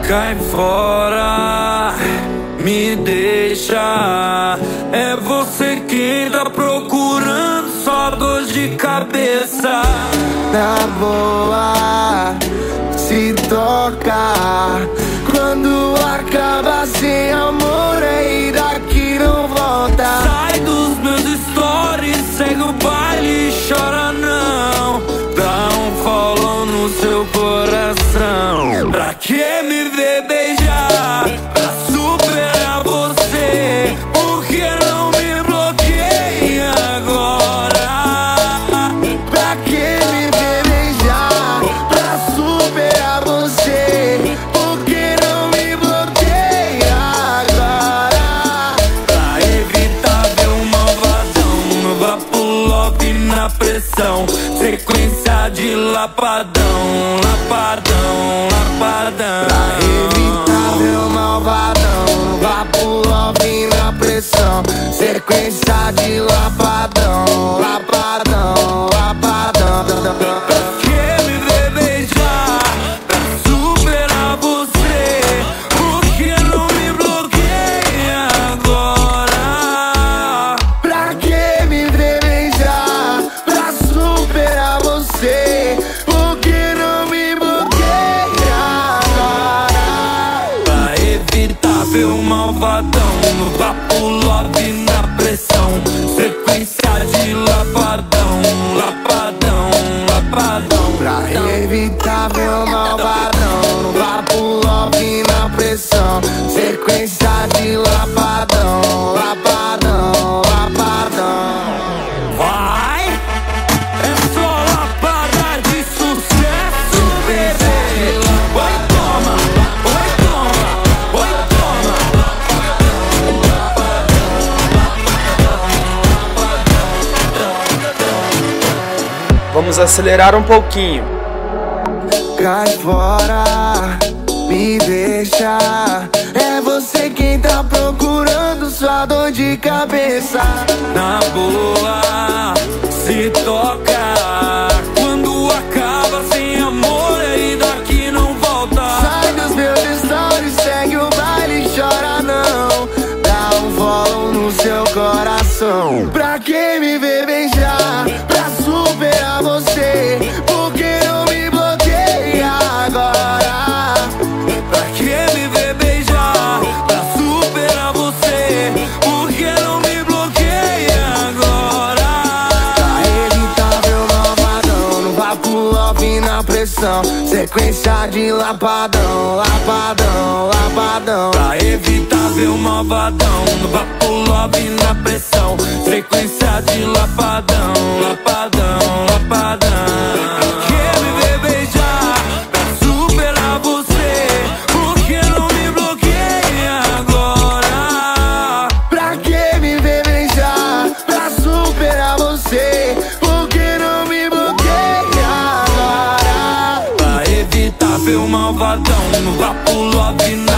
Cai fora, me deixa. É você quem tá procurando, só dor de cabeça. Na boa, se toca. Quando acaba sem amor, aí daqui não volta. Sai dos meus stories, segue o baile e chora não. Dá um follow no seu coração. Pra que me ver beijar? Pra superar você. Por que não me bloqueia agora? Pra que me ver beijar? Pra superar você. Por que não me bloqueia agora? Pra evitar ver o malvadão, vá pro love na pressão. Sequência de lapadão, lapadão, lapadão. Pra evitar meu malvadão, vá pro love na pressão. Sequência de lapadão, lapadão, lapadão. Pra que me ver beijar? Pra superar você. Por que não me bloqueia agora? Pra que me ver beijar? Pra superar você. Por que não me bloqueia agora? Pra evitar ver o malvadão, vá pro love na pressão. Sequência de lapadão, lapadão, lapadão. Pra evitar meu malvadão, vá pro love na pressão. Sequência de lapadão, lapadão, lapadão. Vai! É só lapada de sucesso, bebê! Oi, toma! Oi, toma! Oi, toma! Vamos acelerar um pouquinho. Cai fora, me deixa. É você quem tá procurando, sua dor de cabeça. Na boa, se toca. Quando acaba sem amor, aí daqui não volta. Sai dos meus stories, segue o baile e chora não. Dá um follow no seu coração. Pra que me ver beijar? Pra superar você. Por que não me bloqueia agora? Pra que me ver beijar? Pra superar você. Por que não me bloqueia agora? Pra evitar meu malvadão, não vá pro love na pressão. Sequência de lapadão, lapadão, lapadão. Pra evitar ver o malvadão, vá pro love na pressão. Sequência de lapadão, lapadão, lapadão. Quer me ver beijar? Pra superar você. Por que não me bloqueia agora? Pra que me ver beijar? Pra superar você. Por que não me bloqueia agora? Pra evitar ver o malvadão, vá pro love na